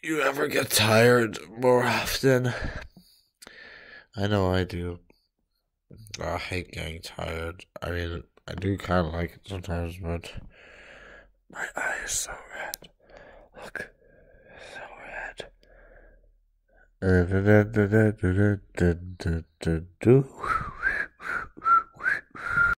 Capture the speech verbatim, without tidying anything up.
You ever get tired more often? I know I do. I hate getting tired. I mean, I do kind of like it sometimes, but my eye is so red. Look, so red.